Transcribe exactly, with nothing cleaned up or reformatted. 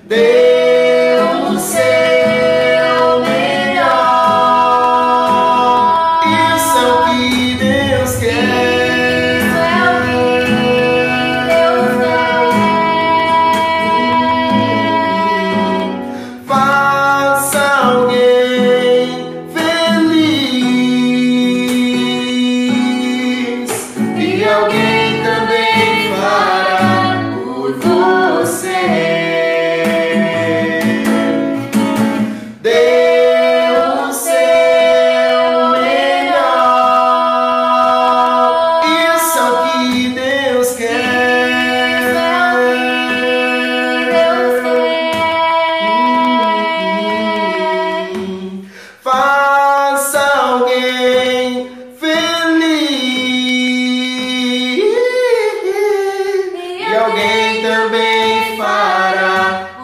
Dê o seu melhor. Isso é o que Deus quer. Isso é o que Deus quer. Faça alguém feliz e alguém também fará por você. Dê o seu melhor. Isso é o que Deus quer. Deus quer. Faça alguém feliz e alguém também fará